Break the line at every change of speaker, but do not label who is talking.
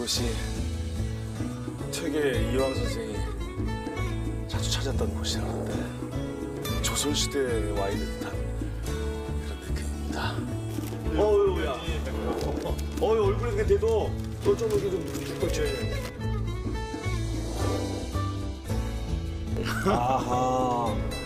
이곳이 퇴계 이황 선생이 자주 찾았던 곳이라는데 조선시대에 와 있는 듯한 그런 느낌입니다.
어우야. 얼굴에 그게 돼도 너 좀 이렇게 좀 죽겠지.
아하.